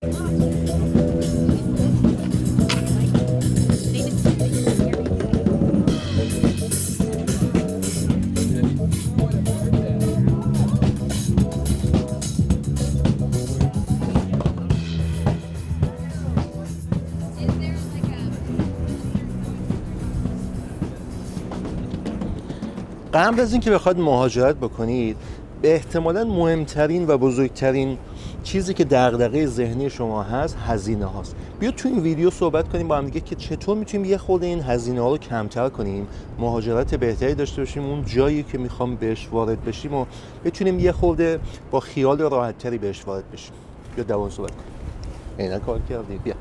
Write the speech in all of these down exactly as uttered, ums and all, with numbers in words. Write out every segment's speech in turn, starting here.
قبل از اینکه بخواد مهاجرت بکنید، به احتمالاً مهمترین و بزرگترین چیزی که دغدغه ذهنی شما هست هزینه هاست. بیا تو این ویدیو صحبت کنیم با هم دیگه که چطور میتونیم یه خورده این هزینه ها رو کمتر کنیم، مهاجرت بهتری داشته باشیم، اون جایی که میخوام بهش وارد بشیم و بتونیم یه خورده با خیال راحت تری بهش وارد بشیم. بیا دوام صحبت کنیم. اینا کار کردیم. بیا.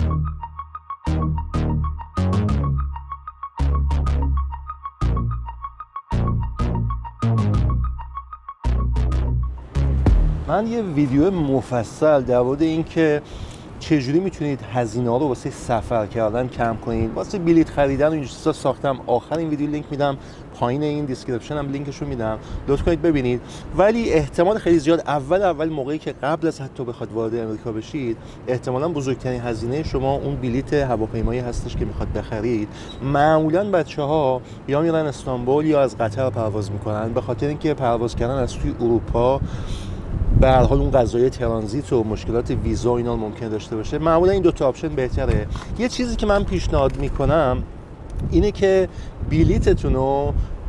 من یه ویدیو مفصل در مورد این که چجوری میتونید هزینه ها رو واسه سفر کردن کم کنید، واسه بلیط خریدن و این چیزا ساختم. آخر این ویدیو لینک میدم، پایین این دیسکریپشن هم لینکش رو میدم، لطف کنید ببینید. ولی احتمال خیلی زیاد اول اول موقعی که قبل از حتی بخواد وارد امریکا بشید، احتمالاً بزرگترین هزینه شما اون بلیط هواپیمایی هستش که میخواد بخرید. معمولاً بچه‌ها یا میرن استانبول یا از قطر پرواز میکنن، به خاطر اینکه پرواز کردن از توی اروپا به هر حال اون قضایای ترانزیت و مشکلات ویزا اینا ممکن داشته باشه. معمولا این دو تا آپشن بهتره. یه چیزی که من پیشنهاد میکنم اینه که بلیتتون رو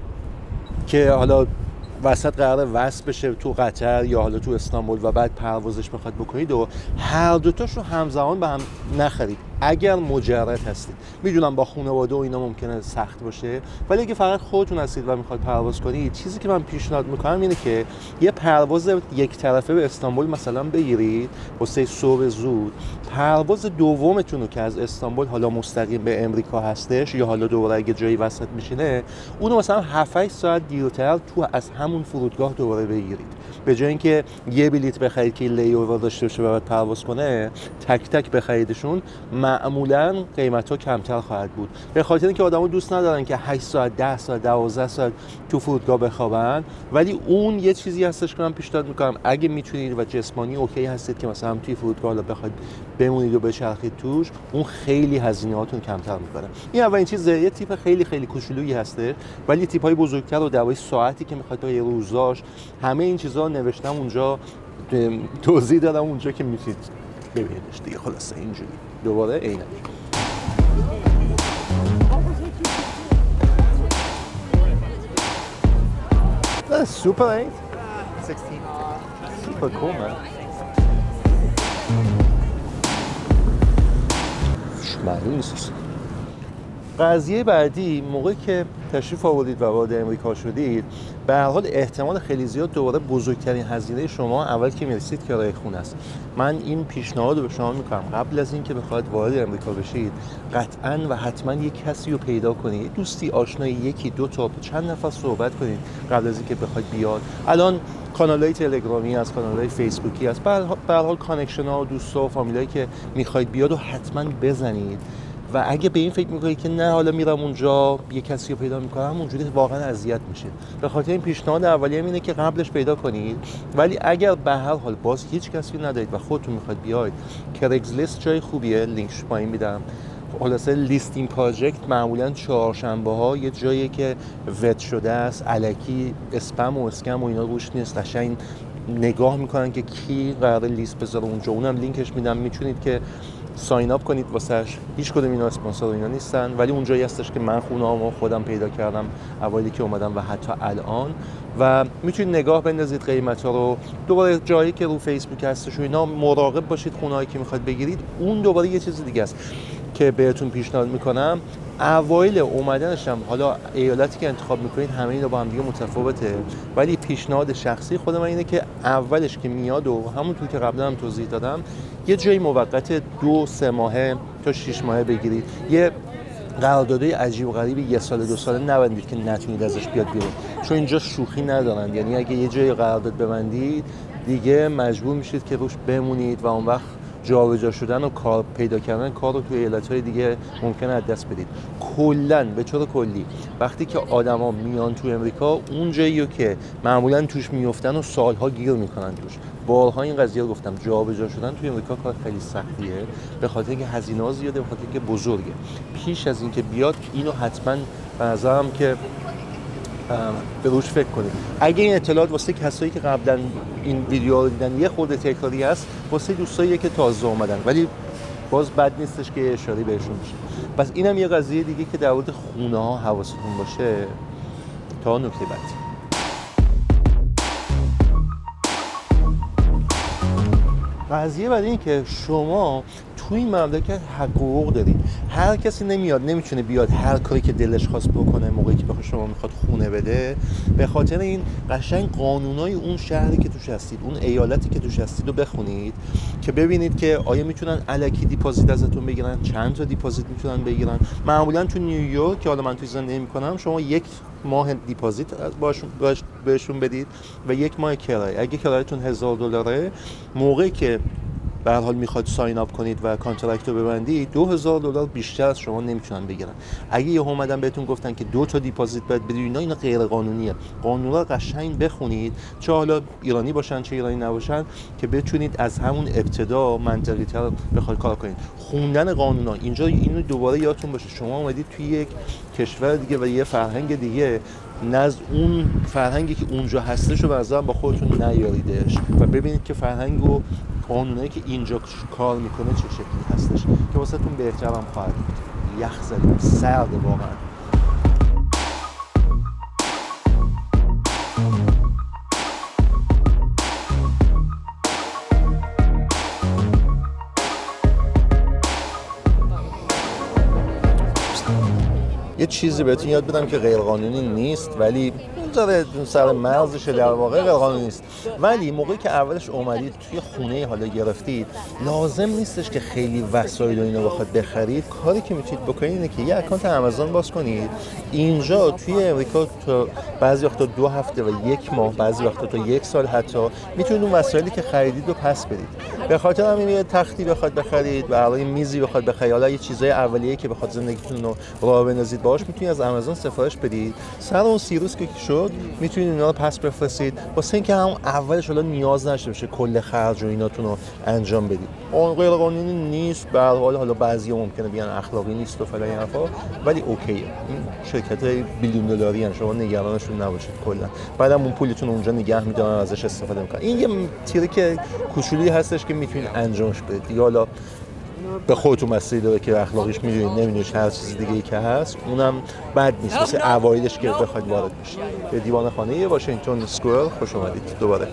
که حالا وسط قراره وصل بشه تو قطر یا حالا تو استانبول و بعد پروازش بخواد بکنید و هر دوتاش رو همزمان به هم نخرید اگر مجرد هستید. میدونم با خانواده و اینا ممکنه سخت باشه، ولی اگه فقط خودتون هستید و میخواد پرواز کنید، چیزی که من پیشنهاد میکنم اینه که یه پرواز یک طرفه به استانبول مثلا بگیرید واسه صبح زود، پرواز دومتون رو که از استانبول حالا مستقیم به امریکا هستش یا حالا دوباره اگه جایی وسط میشینه، اونو مثلا هفت هشت ساعت دیرتر تو از همون فرودگاه دوباره بگیرید. به جای اینکه یه بلیت بخرید که لی اوور داشته باشه و بعد پرواز کنه، تک تک بخریدشون، معمولاً قیمت‌ها کمتر خواهد بود. به خاطر اینکه آدم‌ها دوست ندارن که هشت ساعت، ده ساعت، دوازده ساعت تو فرودگاه بخوابن. ولی اون یه چیزی هستش که من پیشنهاد می‌کنم اگه میتونید و جسمانی اوکی هستید که مثلا توی فرودگاه بخواید بمونید و بچرخید توش، اون خیلی هزینه‌هاتون کمتر می‌کنه. این اولین چیز، یه تیپ خیلی خیلی کوچولویی هسته، ولی تیپ‌های بزرگتر و دوای ساعتی که می‌خواد تا یه روزاش، همه این چیزا نوشتم اونجا، توضیح دادم اونجا که میتونید ببینیدش دیگه. خلاصه اینجوری دوباره عینک. That's super eight. sixteen. Super cool, man. معلوم نیست. قضیه بعدی، موقعی که تشریف آوردید و وارد امریکا شدید، به هر حال احتمال خیلی زیاد دوباره بزرگترین هزینه شما اول که میرسید کرایه خونه است. من این پیشنهاد رو به شما میکنم قبل از اینکه بخواید وارد امریکا بشید، قطعاً و حتما یک کسی رو پیدا کنید، دوستی، آشنایی، یکی دو تا چند نفر صحبت کنید قبل از اینکه بخواید بیاد. الان کانال‌های تلگرامی از کانال‌های فیسبوکی از به هر حال کانکشن‌ها و دوستا و فامیلایی که میخواید بیاد و حتما بزنید. و اگه به این فکر میکنید که نه حالا میرم اونجا یه کسی رو پیدا میکنم، اونجوری واقعا اذیت میشه. به خاطر این پیشنهاد اولیه اینه که قبلش پیدا کنید. ولی اگر به هر حال باز هیچ کسی ندارید و خودتون میخواید بیاید، کرگزلیست جای خوبیه، لینکش پایین میدم. خلاصه لیستینگ پراجکت معمولا چهارشنبه ها یه جایی که وت شده است، الکی اسپم و اسکم و اینا روش نیست، قشنگ نگاه میکنن که کی قراره لیست بذاره اونجا. اونم لینکش میدم، میتونید که ساین اپ کنید واسش. هیچ کدوم اینا اسپانسر اینا نیستن، ولی اونجایی هستش که من خونه‌هامو خودم پیدا کردم اوایلی که اومدم و حتی الان، و میتونید نگاه بندازید قیمتا رو. دوباره جایی که رو فیسبوک هستش و اینا مراقب باشید خونه‌ای که میخواد بگیرید. اون دوباره یه چیز دیگه است که بهتون پیشنهاد میکنم. اوایل اومدنش هم حالا ایالتی که انتخاب میکنید همه اینا با هم دیگه متفاوته، ولی پیشنهاد شخصی خود من اینه که اولش که میاد و همونطور که قبلا هم توضیح دادم، یه جایی موقت دو سه ماهه تا شش ماهه بگیرید. یه قراردادهای عجیب و غریبی یه سال دو ساله نبندید که نتونید ازش بیاد بیرون، چون اینجا شوخی ندارن. یعنی اگه یه جایی قرارداد ببندید دیگه مجبور میشید که روش بمونید و اون وقت جابجا شدن و کار پیدا کردن کار رو توی ایالت‌های دیگه ممکنه از دست بدید. کلاً به طور کلی وقتی که آدما میان تو امریکا، اون جاییه که معمولاً توش میافتن و سالها گیر میکنن توش. بارها این قضیه رو گفتم، جابجا شدن توی امریکا کار خیلی سختیه، به خاطر اینکه هزینه‌ها زیاده، به خاطر اینکه بزرگه. پیش از اینکه بیاد اینو حتما به نظرم که به روش فکر کنید. اگه این اطلاعات واسه کسایی که قبلا این ویدیو رو دیدن یه خورده تکراری هست، واسه دوستایی که تازه اومدن، ولی باز بد نیستش که اشاره بهشون بشه. پس اینم یه قضیه دیگه که در مورد خونه ها حواستون باشه. تا نکته بعدی. قضیه بعد این که شما توی این مملکت حق و حقوق دارید. هر کسی نمیاد نمیتونه بیاد هر کاری که دلش خواست بکنه موقعی که بخواد شما میخواد خونه بده. به خاطر این قشنگ قانونای اون شهری که توش هستید، اون ایالتی که توش هستید رو بخونید که ببینید که آیا میتونن الکی دیپوزیت ازتون بگیرن، چند تا دیپوزیت میتونن بگیرن. معمولا تو نیویورک که حالا من توی زندگی میکنم، شما یک ماه دیپوزیت باشون بهشون بدید و یک ماه کرایه. اگه کرایه‌تون هزار دلاره، موقعی که به هر حال میخواد ساین اپ کنید و کانترکت رو ببندید، دو هزار دلار بیشتر از شما نمیتونن بگیرن. اگه یه اومدن بهتون گفتن که دو تا دیپوزیت باید بدید، اینا اینا غیر قانونیه. قانونا رو قشنگ بخونید، چه حالا ایرانی باشن چه ایرانی نباشن، که بتونید از همون ابتدا منطقی تر بخواید کار کنید. خوندن قانونا اینجا اینو دوباره یادتون باشه، شما اومدید توی یک کشور دیگه و یه فرهنگ دیگه، نزد اون فرهنگی که اونجا هستش رو بعضا با خودتون نیاریدش و ببینید که فرهنگ و قانونایی که اینجا کار میکنه چه شکلی هستش که واسه تون بهترم خواهد بود. یخ زدیم، سرده واقعا. یه چیزی بهتون یاد بدم که غیر قانونی نیست، ولی داره سر مرزشه، در واقع غیر قانونی نیست. ولی موقعی که اولش اومدید توی خونه حالا گرفتید، لازم نیستش که خیلی وسایل و اینو بخواد بخرید. کاری که میتونید بکنید اینه که یه اکانت آمازون باز کنید. اینجا توی امریکا تا بعضی وقتا دو هفته و یک ماه، بعضی وقتا تا یک سال حتی میتونید اون وسایلی که خریدید رو پس بدید. به خاطر همین یه تختی بخواد بخرید، برای میزی بخواد بخرید، حالا یه چیزای اولیه‌ای که بخواد زندگیتون رو راه بندازید باهاش، میتونید از آمازون سفارش بدید. سر اون سیروس که شد میتونید اینا رو پس بفرستید، واسه اینکه همون اولش حالا نیاز نشه بشه کل خرج و ایناتون رو انجام بدید. اون غیر قانونی نیست، به هر حال حالا بعضیا ممکنه بگن اخلاقی نیست و فلان این حرفا، ولی اوکیه. این شرکت‌های بیلیون دلاری ان، شما نگرانشون نباشید. کلا بعدم اون پولتون اونجا نگه می‌دارن، ازش استفاده می‌کنن. این یه تریک کوچولی هستش که میتونید انجامش بدید. دیگه حالا به خودتون مسئله داره که اخلاقیش میدونید نمیدونید هر چیز دیگه ای که هست، اونم بد نیست مثل اوایلش که بخواید وارد بشید. به دیوان خانه واشنگتن اسکوئر خوش اومدید دوباره.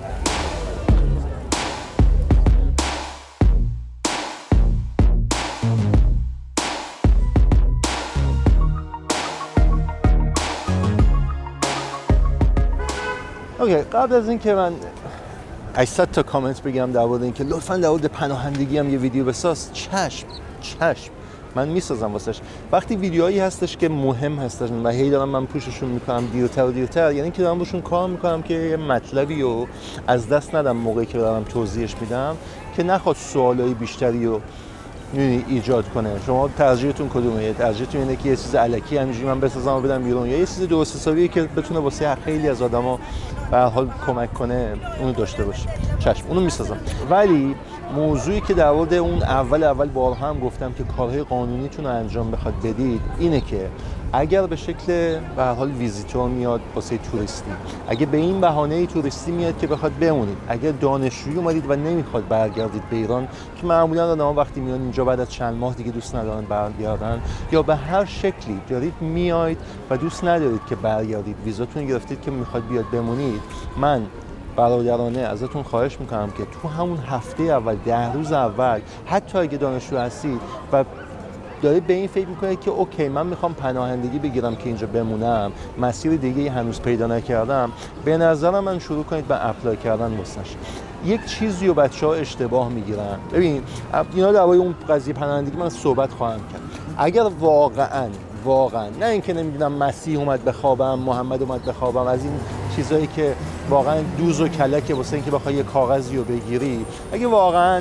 اوکی، قبل از این که من هشتصد تا کامنت بگم در مورد اینکه لطفاً در مورد پناهندگی هم یه ویدیو بساز، چشم چشم من میسازم واسش. وقتی ویدیوهایی هستش که مهم هستن و هی دارم من پوششون میکنم دیرتر و دیرتر، یعنی که دارم روشون کار میکنم که یه مطلبی رو از دست ندم موقعی که دارم توضیحش میدم، که نخواد سوالای بیشتری رو ایجاد کنه. شما ترجیحتون کدومه؟ ترجیحتون اینه که یه چیز الکی همینجوری من بسازم و بدم بیرون، یا یه چیز درست حسابی که بتونه واسه خیلی از آدما به هر حال کمک کنه اونو داشته باشه؟ چشم، اونو میسازم. ولی موضوعی که در مورد اون اول اول بارها هم گفتم که کارهای قانونیتون رو انجام بخواد بدید، اینه که اگر به شکل به هر حال ویزیتور میاد واسه توریستی، اگه به این بهانه توریستی میاد که بخواد بمونید، اگر دانشجویی اومدید و نمیخواد برگردید به ایران، که معمولا آدم‌ها وقتی میان اینجا بعد از چند ماه دیگه دوست ندارن برگردن، یا به هر شکلی دارید میاید و دوست ندارید که برگردید، ویزاتون گرفتید که میخواد بیاد بمونید، من برادرانه ازتون خواهش میکنم که تو همون هفته اول، ده روز اول، حتی اگه دانشجو هستید و دارید به این فکر میکنید که اوکی من میخوام پناهندگی بگیرم که اینجا بمونم، مسیر دیگه هنوز پیدا نکردم، به نظرم من شروع کنید به اپلای کردن واسش. یک چیزی رو بچه‌ها اشتباه میگیرن. ببین اینا درباره اون قضیه پناهندگی من صحبت خواهم کرد. اگر واقعاً واقعا نه اینکه نمیدونم مسیح اومد بخوابم، محمد اومد بخوابم، از این چیزایی که واقعا دوز و کلکه واسه اینکه بخوای یه کاغذی رو بگیری، اگه واقعا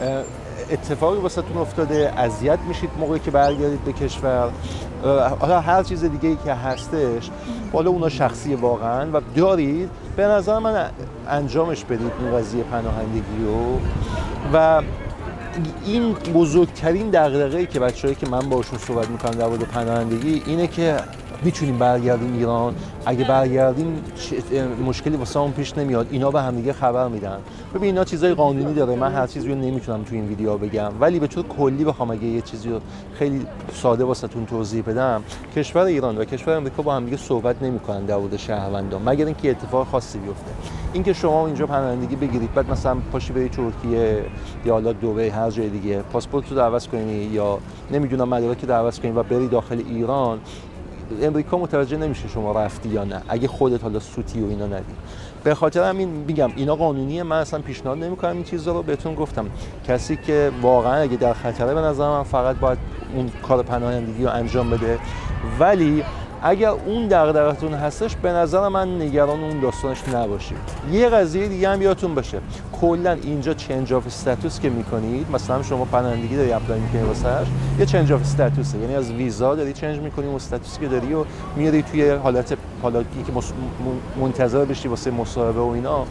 اتفاقی واسهتون افتاده، اذیت میشید موقعی که برگردید به کشور، حالا هر چیز دیگه ای که هستش، حالا اونا شخصی واقعا و دارید، به نظر من انجامش بدید این قضیه پناهندگی رو. و این بزرگترین دغدغه‌ای که بچه‌هایی که من باشون صحبت میکنم در مورد پناهندگی اینه که میتونیم برگردیم ایران، اگه برگردیم مشکلی واسه اون پیش نمیاد، اینا به هم دیگه خبر میدن. ببین اینا چیزای قانونی داره، من هر چیزی رو نمیتونم تو این ویدیو بگم، ولی به طور کلی بخوام اگه یه چیزی رو خیلی ساده واسهتون توضیح بدم، کشور ایران و کشور آمریکا با هم دیگه صحبت نمیکنن در مورد شهروندان، مگر اینکه اتفاق خاصی بیفته. اینکه شما اینجا پناهندگی بگیرید بعد مثلا پاشی بری ترکیه یا حالا دبی هر جای دیگه پاسپورت رو عوض کنی یا نمیدونم مدارک رو عوض کنی و بری داخل ایران، امریکا متوجه نمیشه شما رفتی یا نه اگه خودت حالا سوتی و اینا ندی. به خاطر همین میگم اینا قانونیه، من اصلا پیشنهاد نمیکنم این چیزا رو. بهتون گفتم کسی که واقعا اگه در خطره به نظر من فقط باید اون کار پناهندگی رو انجام بده، ولی اگر اون دغدغه‌تون هستش به نظر من نگران اون داستانش نباشید. یه قضیه دیگه هم یادتون باشه، کلا اینجا چنج اف استاتوس که میکنید، مثلا شما پناهندگی داری اپلای میکنی واسش، یه چنج اف استاتوسه، یعنی از ویزا داری چنج میکنی و استاتوسی که داری و میاری توی حالت حالا اینکه منتظر بشی واسه مصاحبه و اینا.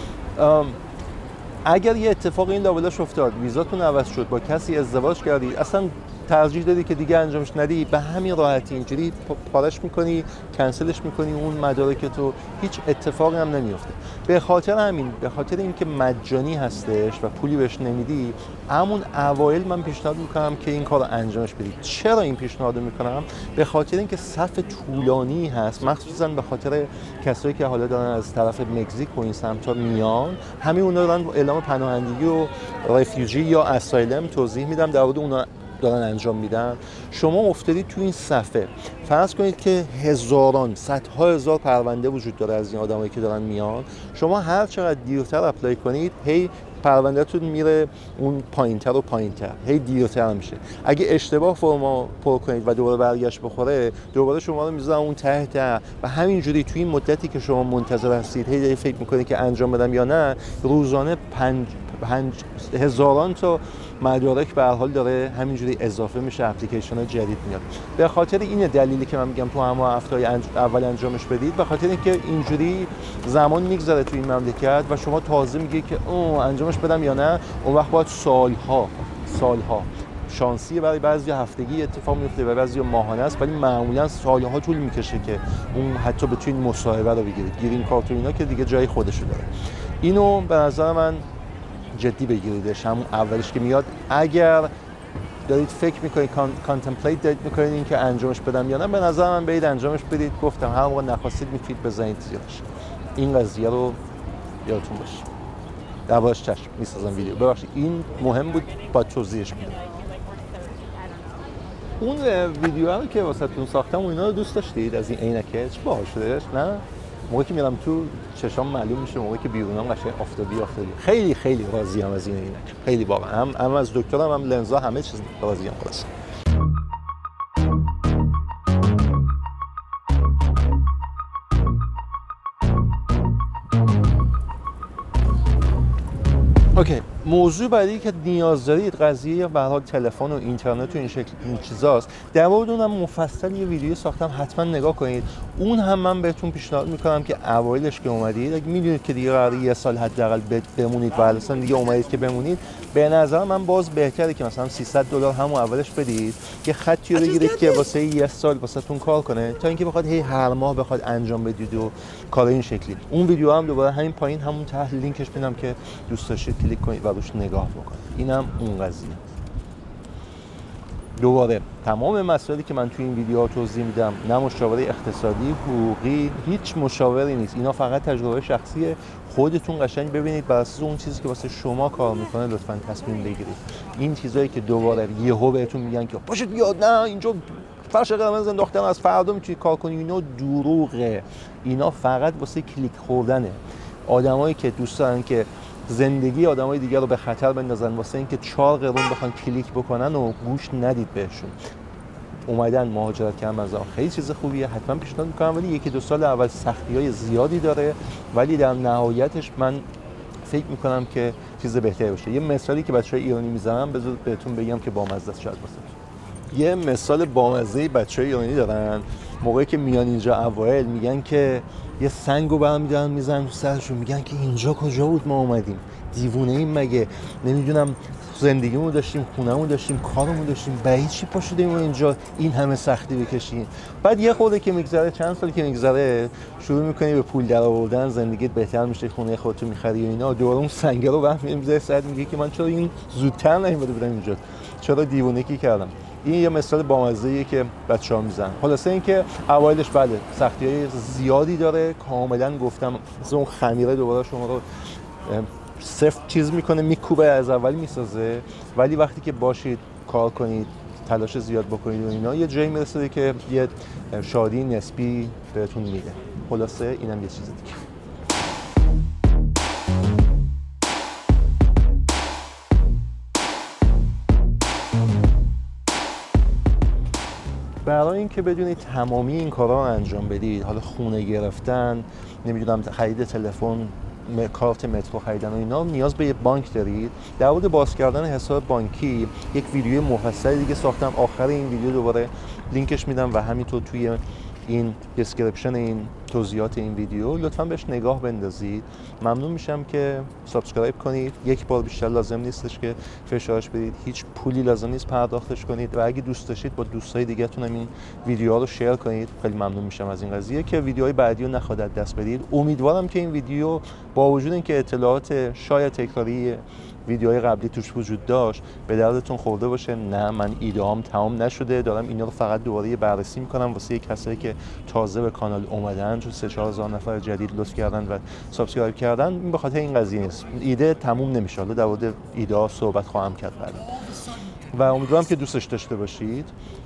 اگر یه اتفاق این لابلاش افتاد، ویزاتون عوض شد، با کسی ازدواج کردی، اصلا ترجیح دادی که دیگه انجامش ندی، به همین راحتی اینجوری پارش میکنی، کنسلش میکنی اون مدارکتو، هیچ اتفاقی هم نمیفته. به خاطر همین، به خاطر اینکه مجانی هستش و پولی بهش نمیدی، همون اوایل من پیشنهاد میکنم که این کارو انجامش بدید. چرا این پیشنهادو میکنم؟ به خاطر اینکه صف طولانی هست، مخصوصا به خاطر کسایی که حالا دارن از طرف مکزیک و این سمتا میان، همین اونا دارن اعلام پناهندگی و رفیوجی یا اسایلم توضیح میدم در مورد اونا دارن انجام میدن. شما افتادید تو این صفحه، فرض کنید که هزاران صدها هزار پرونده وجود داره از این آدمایی که دارن میان، شما هر چقدر دیرتر اپلای کنید هی پروندهتون میره اون پایینتر و پایینتر، هی دیرتر میشه. اگه اشتباه فرما پر کنید و دوباره برگشت بخوره، دوباره شما رو میذارن اون ته ته و همینجوری توی این مدتی که شما منتظر هستید هی فکر میکنید که انجام بدم یا نه، روزانه پنج پنج هزاران تا مدارک به هر حال داره همینجوری اضافه میشه، اپلیکیشن جدید میاد. به خاطر این دلیلی که من میگم تو همه هفته‌های انج... اول انجامش بدید، به خاطر اینکه اینجوری زمان میگذره تو این مملکت و شما تازه میگی که اوه انجامش بدم یا نه، اون وقت باید سالها سالها شانسیه، برای بعضی هفتگی اتفاق میفته و بعضی ماهانه است، ولی معمولا سالها طول میکشه که اون حتی بتونید مصاحبه رو بگیرید. گرین کارت و اینا که دیگه جای خودشو داره. اینو به نظر من جدی بگیریدش همون اولش که میاد. اگر دارید فکر میکنید کانتمپلیت دارید میکنید این که انجامش بدم یا نه، به نظر من برید انجامش بدید. گفتم هر موقع نخواستید میتونید بزنید زیرش. این قضیه رو یادتون باشه. دربارش چشم میسازم ویدیو، ببخشید این مهم بود با توضیحش میدم. اون ویدیو رو که واسهتون ساختم اینا رو دوست داشتید؟ از این عینکه چه باحال شدهش؟ نه موقعی که میرم تو چشام معلوم میشه، موقعی که بیرونم قشنگ آفتابی آفتابی. خیلی خیلی راضیم از این عینک، خیلی واقعا. هم هم از دکترم هم لنزا همه چیز راضیم خلاص. اوکی، موضوع بعدی که نیاز دارید قضیه به هر حال تلفن و اینترنت و این شکل این چیزاست. در مورد اونم مفصل یه ویدیو ساختم، حتما نگاه کنید. اون هم من بهتون پیشنهاد میکنم که اوایلش که اومدید، اگه میدونید که دیگه قراره یه سال حداقل بمونید و اصلا دیگه اومدید که بمونید، به نظر من باز بهتره که مثلا سیصد دلار همون اولش بدید، یه خطی رو بگیرید که واسه یه سال واسهتون کار کنه، تا اینکه بخواد هی هر ماه بخواد انجام بدید و کار این شکلی. اون ویدیو هم دوباره همین پایین همون ته لینکش میدم که دوست داشتید کلیک کنید و روش نگاه بکنید. اینم اون قضیه. دوباره تمام مسائلی که من توی این ویدیوها توضیح میدم، نه مشاوره اقتصادی، حقوقی، هیچ مشاوری نیست. اینا فقط تجربه شخصیه. خودتون قشنگ ببینید، بر اساس اون چیزی که واسه شما کار میکنه لطفاً تصمیم بگیرید. این چیزایی که دوباره یهو بهتون میگن که باشید بیاد، نه اینجا فرش قرمز انداختن از فردا میتونید کار کنید، اینا دروغه. اینا فقط واسه کلیک خوردنه. آدمایی که دوست دارن که زندگی آدمای دیگر رو به خطر بندازن واسه اینکه چهار قرون بخوان کلیک بکنن و گوش ندید بهشون. اومدن مهاجرت کردن از خیلی چیز خوبیه، حتما پیشنهاد میکنم، ولی یکی دو سال اول سختی‌های زیادی داره، ولی در نهایتش من فکر میکنم که چیز بهتری باشه. یه مثالی که بچه‌های ایرانی میزنن بذار بهتون بگم که بامزه است شاید واسه. یه مثال بامزه بچه‌های ایرانی دارن موقعی که میان اینجا اوایل میگن که یه سنگو برمی‌دارن میزنن تو سرشون میگن که اینجا کجا بود ما اومدیم؟ دیوونه ایم مگه؟ نمیدونم زندگیمون داشتیم، خونه‌مون داشتیم، کارمون داشتیم، برای چی پا شدیم اینجا این همه سختی بکشیم؟ بعد یه خورده که میگذره، چند سال که میگذره، شروع می‌کنی به پول درآوردن، زندگیت بهتر میشه، خونه خودت می‌خری و اینا، دوباره اون سنگا رو برمی‌داری می‌ذاری سرت، میگی که من چرا این زودتر نیومده بودم اینجا؟ چرا دیوونگی کردم؟ این یه مثال بامزه‌ایه که بچه‌ها میزنن. خلاصه اینکه اوایلش بله سختی‌های زیادی داره، کاملا گفتم مثل اون خمیره دوباره شما رو صفر چیز میکنه، میکوبه، از اولی میسازه، ولی وقتی که باشید کار کنید تلاش زیاد بکنید و اینا یه جایی میرسه که یه شادی نسبی بهتون میده. خلاصه اینم یه چیز دیگه. برای اینکه بدونید تمامی این کارا رو انجام بدید، حالا خونه گرفتن، نمیدونم خرید تلفن، کارت مترو خریدن و اینا، نیاز به یه بانک دارید. در مورد باز کردن حساب بانکی یک ویدیو مفصل دیگه ساختم، آخر این ویدیو دوباره لینکش میدم و همینطور توی این دیسکریپشن این توضیحات این ویدیو لطفاً بهش نگاه بندازید. ممنون میشم که سابسکرایب کنید. یک بار بیشتر لازم نیستش که فشارش بدید، هیچ پولی لازم نیست پرداختش کنید و اگه دوست داشتید با دوستای دیگه‌تون هم این ویدیوها رو شیر کنید. خیلی ممنون میشم از این قضیه که ویدیوهای بعدی رو نخواهید دست بدید. امیدوارم که این ویدیو با وجود اینکه اطلاعات شاید تکراری ویدیوهای قبلی توش وجود داشت به دردتون خورده باشه. نه من ایده‌هام تمام نشده، دارم اینا رو فقط دوباره بررسی میکنم واسه کسایی که تازه به کانال اومدن، چون سه چهار هزار نفر جدید لطف کردن و سابسکرایب کردن. این به خاطر این قضیه نیست، ایده تموم نمیشه، حالا در مورد ایده صحبت خواهم کرد بعدا و امیدوارم که دوستش داشته باشید.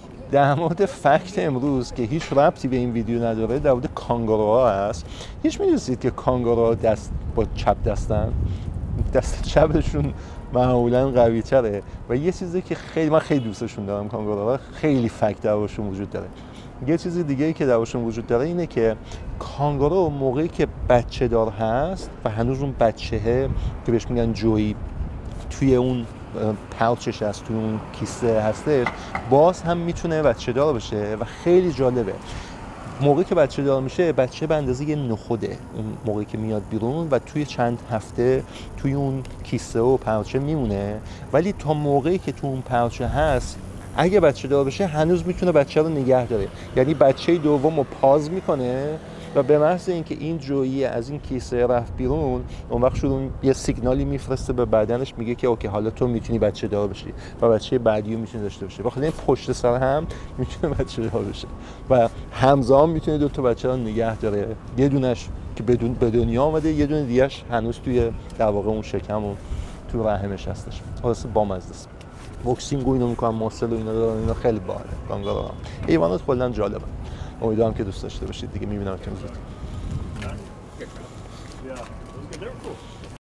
در مورد فکت امروز که هیچ ربطی به این ویدیو نداره، در مورد کانگوروها هست. هیچ می‌دونید که کانگوروها دست با چپ دستن، دست چپشون معمولا قوی تره و یه چیزی که خیلی من خیلی دوستشون دارم، کانگوروها خیلی فکت درشون وجود داره. یه چیز دیگه ای که درشون وجود داره اینه که کانگورو موقعی که بچه دار هست و هنوز اون بچهه که بهش میگن جویی توی اون پاوچش هست، توی اون کیسه هستش، باز هم میتونه بچه دار بشه و خیلی جالبه. موقعی که بچه دار میشه، بچه به اندازه یه نخوده اون موقعی که میاد بیرون و توی چند هفته توی اون کیسه و پاوچه میمونه، ولی تا موقعی که تو اون پاوچه هست اگه بچه دار بشه هنوز میتونه بچه رو نگه داره. یعنی بچه دوم رو پاز میکنه و به محض اینکه این جویی از این کیسه رفت بیرون، اون وقت شروع یه سیگنالی میفرسته به بدنش، میگه که اوکی حالا تو میتونی بچه دار بشی و بچه بعدی رو میتونی داشته باشی. بخاطر این پشت سر هم میتونه بچه دار بشه و همزمان میتونه دو تا بچه رو نگه داره، یه دونش که بدون به دنیا اومده، یه دونه دیگه‌اش هنوز توی در واقع اون شکم و تو رحمش هستش. واسه بامزه است. بوکسینگ و اینو میکنم، ماسل و اینا دارن، اینا خیلی باحاله. کانگوروها حیوانات کلا جالبه. امیدوارم که دوست داشته باشید دیگه. میبینم که زود